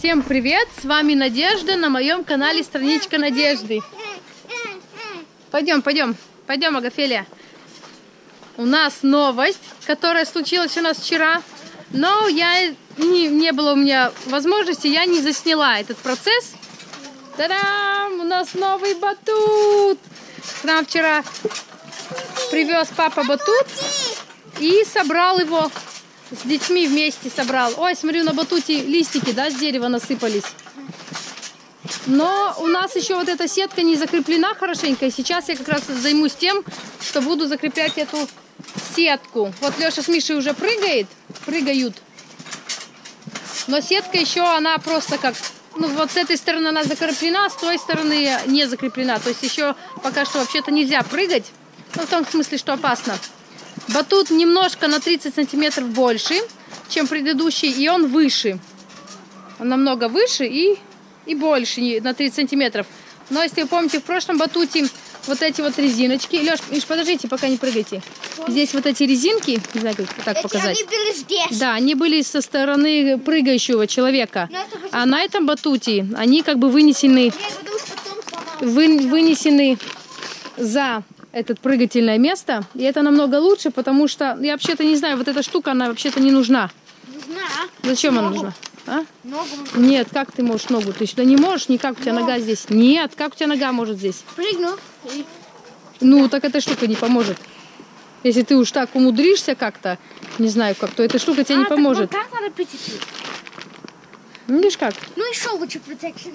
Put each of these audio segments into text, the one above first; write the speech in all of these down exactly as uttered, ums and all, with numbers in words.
Всем привет! С вами Надежда на моем канале Страничка Надежды. Пойдем, пойдем, пойдем, Агафеля. У нас новость, которая случилась у нас вчера, но я не, не было у меня возможности, я не засняла этот процесс. Та-дам! У нас новый батут! К нам вчера привез папа батут и собрал его. С детьми вместе собрал. Ой, смотрю, на батуте листики, да, с дерева насыпались. Но у нас еще вот эта сетка не закреплена хорошенько. И сейчас я как раз займусь тем, что буду закреплять эту сетку. Вот Леша с Мишей уже прыгает, прыгают. Но сетка еще, она просто как... Ну, вот с этой стороны она закреплена, с той стороны не закреплена. То есть еще пока что вообще-то нельзя прыгать. Ну, в том смысле, что опасно. Батут немножко на тридцать сантиметров больше, чем предыдущий, и он выше. Он намного выше и, и больше на тридцать сантиметров. Но если вы помните, в прошлом батуте вот эти вот резиночки... Леш, Миш, подождите, пока не прыгайте. Здесь вот эти резинки, не знаю, как так эти, показать. Они были здесь. Да, они были со стороны прыгающего человека. А на этом батуте они как бы вынесены, вы, вынесены за... это прыгательное место, и это намного лучше, потому что я вообще-то не знаю, вот эта штука, она вообще-то не нужна. Нужна. Зачем ногу. Она нужна? А? Ногу. Нет, как ты можешь ногу? Ты сюда не можешь, никак у тебя ногу. Нога здесь. Нет, как у тебя нога может здесь? Прыгну. Ну, так эта штука не поможет. Если ты уж так умудришься как-то, не знаю как, то эта штука тебе а, не поможет. Так надо прийти. Видишь как? Ну еще лучше протекшн.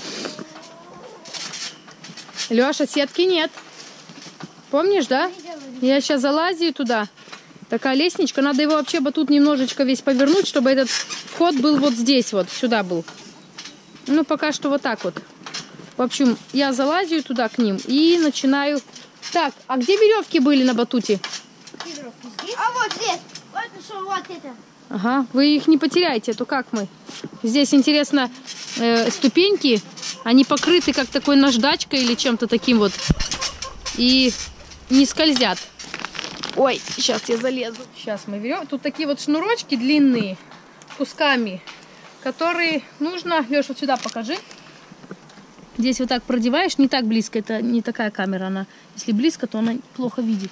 Леша, сетки нет. Помнишь, да? Я сейчас залазю туда. Такая лестничка. Надо его вообще батут немножечко весь повернуть, чтобы этот вход был вот здесь, вот сюда был. Ну, пока что вот так вот. В общем, я залазю туда к ним и начинаю... Так, а где веревки были на батуте? А вот здесь. Вот что, вот это. Ага, вы их не потеряете, а то как мы? Здесь, интересно, э, ступеньки, они покрыты как такой наждачкой или чем-то таким вот. И... не скользят. Ой, сейчас я залезу. Сейчас мы берем. Тут такие вот шнурочки длинные, кусками, которые нужно... Леш, вот сюда покажи. Здесь вот так продеваешь, не так близко. Это не такая камера. Она, если близко, то она плохо видит.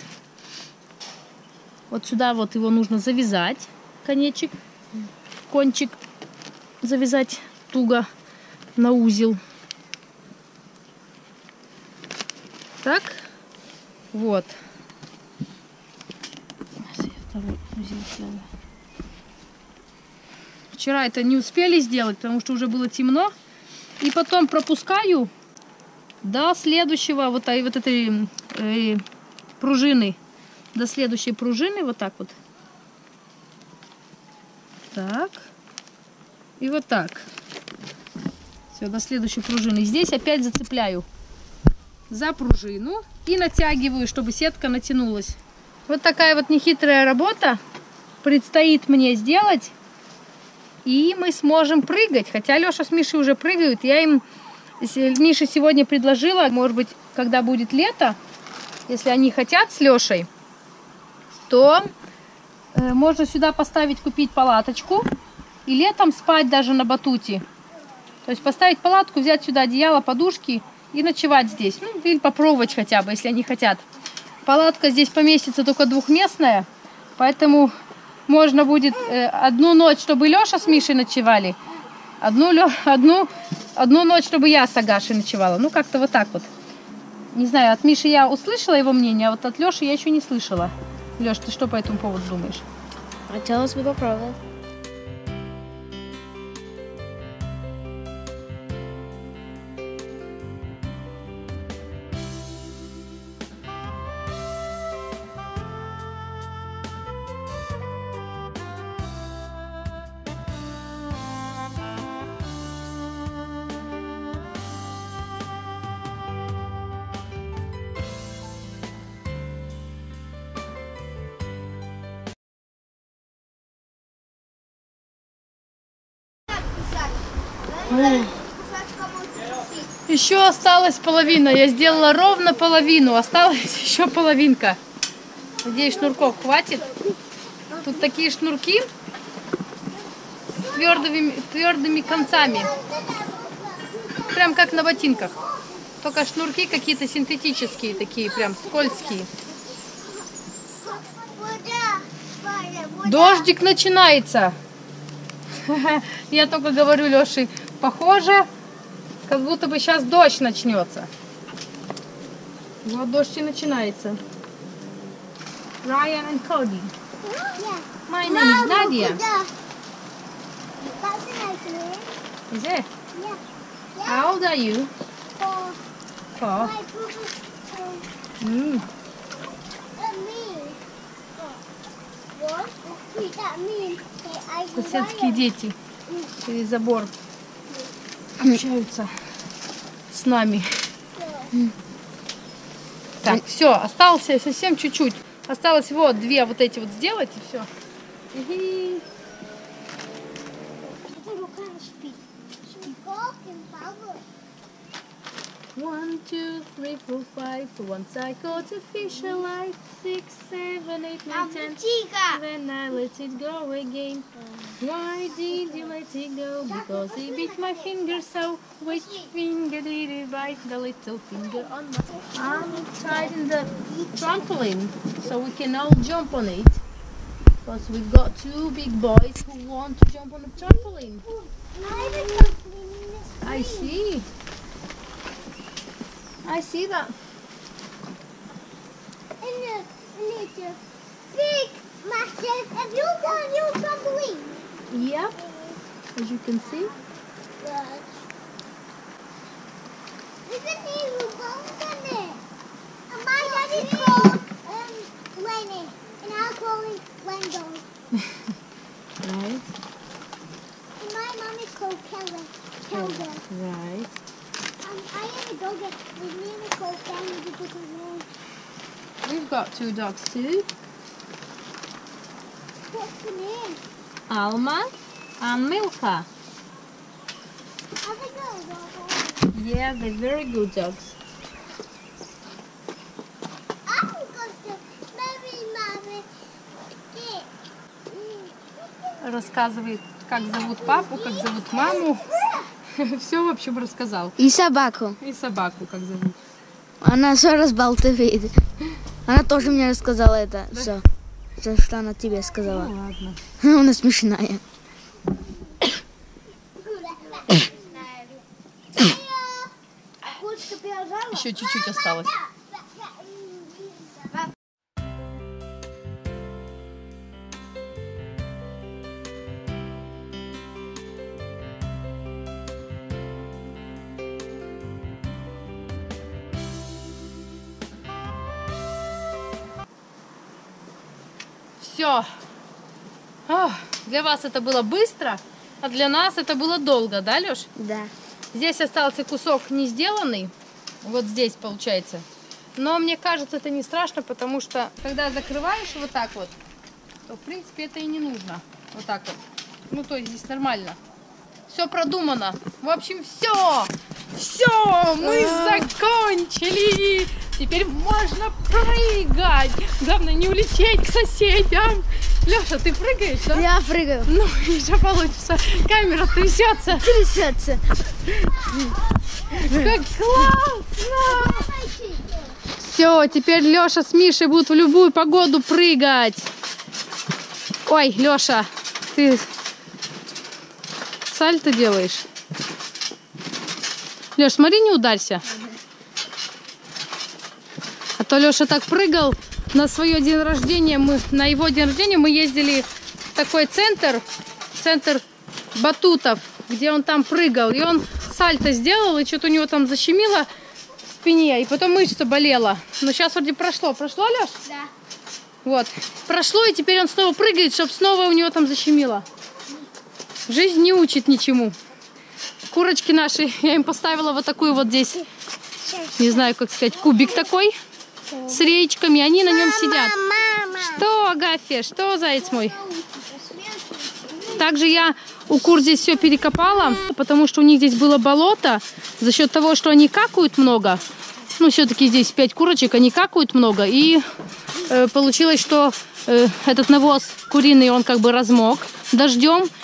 Вот сюда вот его нужно завязать. Конечек, кончик завязать туго на узел. Так. Вот. Вчера это не успели сделать, потому что уже было темно. И потом пропускаю до следующего вот, вот этой э, пружины. До следующей пружины. Вот так вот. Так. И вот так. Все, до следующей пружины. Здесь опять зацепляю за пружину и натягиваю, чтобы сетка натянулась. Вот такая вот нехитрая работа предстоит мне сделать, и мы сможем прыгать. Хотя Леша с Мишей уже прыгают. Я им, Мише сегодня предложила, может быть, когда будет лето, если они хотят с Лешей, то э, можно сюда поставить, купить палаточку и летом спать даже на батуте. То есть поставить палатку, взять сюда одеяло, подушки и ночевать здесь. Ну, или попробовать хотя бы, если они хотят. Палатка здесь поместится только двухместная. Поэтому можно будет э, одну ночь, чтобы Леша с Мишей ночевали. Одну, Лё, одну, одну ночь, чтобы я с Агашей ночевала. Ну, как-то вот так вот. Не знаю, от Миши я услышала его мнение, а вот от Леши я еще не слышала. Леш, ты что по этому поводу думаешь? Хотелось бы попробовать. Еще осталась половина. Я сделала ровно половину. Осталась еще половинка. Надеюсь, шнурков хватит. Тут такие шнурки твердыми, твердыми концами. Прям как на ботинках. Только шнурки какие-то синтетические такие, прям скользкие. Дождик начинается. Я только говорю Лёше, похоже, как будто бы сейчас дождь начнется. Вот дождь и начинается. Ryan and Cody. My name is Nadia. Is it? How old are you? Four. Mm. Соседские дети через забор общаются с нами. Так, все, осталось совсем чуть-чуть. Осталось вот две вот эти вот сделать и все. One, two, three, four, five. Once I caught a fish alive. Six, seven, eight, nine, ten. Then I let it go again. Why did you let it go? Because it bit my finger so. Which finger did it bite? The little finger on my... I'm tied in the trampoline so we can all jump on it. Because we've got two big boys who want to jump on the trampoline. I see. I see that. And the little big massive. Have you got a new trampoline? Yep. As you can see. Yes. There's a new bones on it. And my daddy's called um, Lenny. And I'll call him Wendell. Right. And my mum is called Kelly. Kelda. Right. I am a dog. His name is called Danny because his name. We've got two dogs too. What's the name? Alma and Milka. Are they good or what? Yeah, they're very good dogs. I'm going to marry mommy. Рассказывает, как зовут папу, как зовут маму. Все, в общем, рассказал. И собаку. И собаку, как зовут. Она все разбалтывает. Она тоже мне рассказала это. Да? Все. Все, что она тебе сказала. Ну ладно. Она смешная. Еще чуть-чуть осталось. Все. Для вас это было быстро, а для нас это было долго, да, Лёш? Да. Здесь остался кусок не сделанный. Вот здесь получается. Но мне кажется, это не страшно, потому что когда закрываешь вот так вот, то в принципе это и не нужно. Вот так вот. Ну, то есть здесь нормально. Все продумано. В общем, все. Все, мы закончили. Теперь можно прыгать. Главное не улететь к соседям. Леша, ты прыгаешь, да? Я прыгаю. Ну, еще получится. Камера трясется. Трясется. Как классно! Все, теперь Леша с Мишей будут в любую погоду прыгать. Ой, Леша, ты сальто делаешь? Леш, смотри, не ударься. А то Леша так прыгал на свое день рождения. Мы, на его день рождения мы ездили в такой центр, центр батутов, где он там прыгал. И он сальто сделал, и что-то у него там защемило в спине, и потом мышца болела. Но сейчас вроде прошло. Прошло, Леш? Да. Вот. Прошло, и теперь он снова прыгает, чтобы снова у него там защемило. Жизнь не учит ничему. Курочки наши, я им поставила вот такую вот здесь, не знаю, как сказать, кубик такой с речками, они на нем сидят. Мама. Что, Агафья, что, заяц мой? Также я у кур здесь все перекопала, потому что у них здесь было болото. За счет того, что они какают много, ну, все-таки здесь пять курочек, они какают много. И э, получилось, что э, этот навоз куриный, он как бы размок дождем.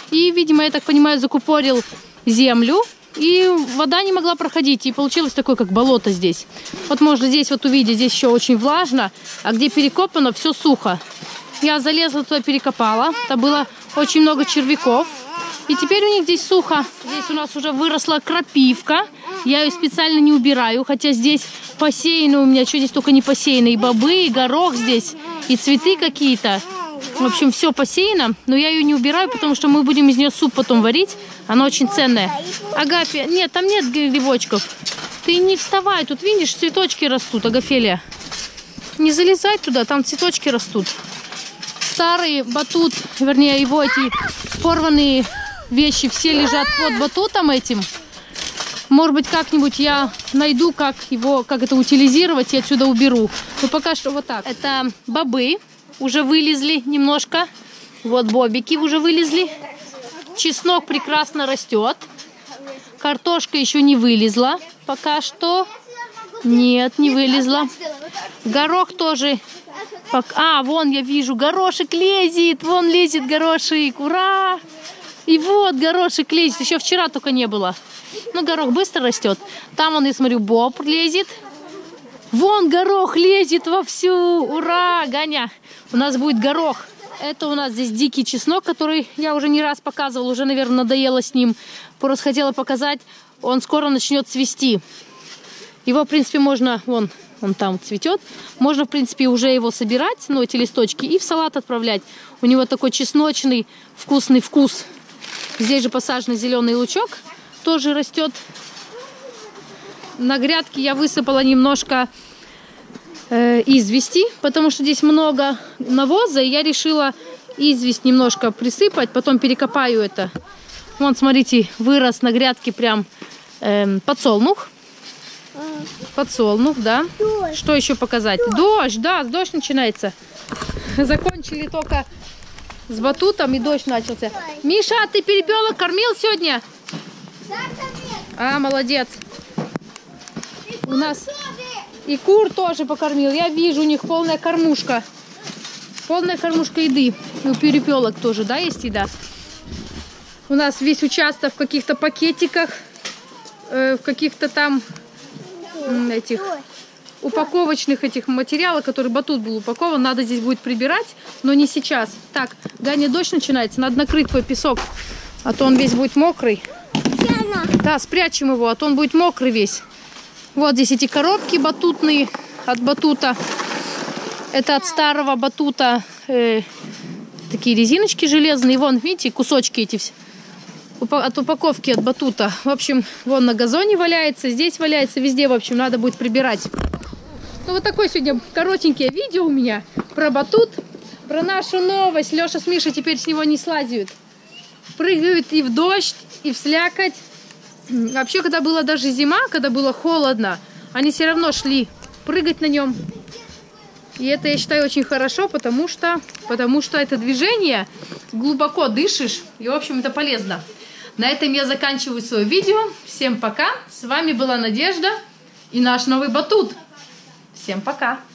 И, видимо, я так понимаю, закупорил землю. И вода не могла проходить. И получилось такое, как болото здесь. Вот можно здесь вот увидеть, здесь еще очень влажно. А где перекопано, все сухо. Я залезла туда, перекопала. Там было очень много червяков. И теперь у них здесь сухо. Здесь у нас уже выросла крапивка. Я ее специально не убираю. Хотя здесь посеяно у меня, что здесь только не посеяно. И бобы, и горох здесь, и цветы какие-то. В общем, все посеяно. Но я ее не убираю, потому что мы будем из нее суп потом варить. Она очень ценная. Агафья, нет, там нет грибочков. Ты не вставай. Тут, видишь, цветочки растут, Агафелия. Не залезай туда, там цветочки растут. Старый батут, вернее, его эти порванные вещи все лежат под батутом этим. Может быть, как-нибудь я найду, как его, как это утилизировать, и отсюда уберу. Но пока что вот так. Это бобы уже вылезли немножко. Вот бобики уже вылезли. Чеснок прекрасно растет. Картошка еще не вылезла пока что. Нет, не вылезла. Горох тоже. А, вон я вижу, горошек лезет. Вон лезет горошек. Ура! И вот горошек лезет. Еще вчера только не было. Ну, горох быстро растет. Там, он, я смотрю, боб лезет. Вон горох лезет вовсю. Ура, Ганя! У нас будет горох. Это у нас здесь дикий чеснок, который я уже не раз показывала. Уже, наверное, надоело с ним. Просто хотела показать. Он скоро начнет цвести. Его, в принципе, можно... Вон, он там цветет. Можно, в принципе, уже его собирать, ну, эти листочки, и в салат отправлять. У него такой чесночный, вкусный вкус. Здесь же посажен зеленый лучок. Тоже растет. На грядке я высыпала немножко э, извести, потому что здесь много навоза, и я решила известь немножко присыпать, потом перекопаю это. Вон, смотрите, вырос на грядке прям э, подсолнух. Подсолнух, да. Дождь. Что еще показать? Дождь, да, дождь начинается. Закончили только с батутом, и дождь начался. Миша, ты перепелок кормил сегодня? А, молодец. У нас и кур тоже покормил. Я вижу, у них полная кормушка. Полная кормушка еды. И у перепелок тоже, да, есть еда? У нас весь участок в каких-то пакетиках, э, в каких-то там э, этих упаковочных этих материалов, который батут был упакован. Надо здесь будет прибирать, но не сейчас. Так, Ганя, дождь начинается. Надо накрыть твой песок, а то он весь будет мокрый. Да, спрячем его, а то он будет мокрый весь. Вот здесь эти коробки батутные от батута. Это от старого батута. Э, такие резиночки железные. Вон, видите, кусочки эти все. От упаковки от батута. В общем, вон на газоне валяется, здесь валяется, везде, в общем, надо будет прибирать. Ну, вот такое сегодня коротенькое видео у меня про батут, про нашу новость. Леша с Мишей теперь с него не слазят. Прыгают и в дождь, и в слякоть. Вообще, когда была даже зима, когда было холодно, они все равно шли прыгать на нем. И это, я считаю, очень хорошо, потому что, потому что это движение, глубоко дышишь, и, в общем, это полезно. На этом я заканчиваю свое видео. Всем пока. С вами была Надежда и наш новый батут. Всем пока.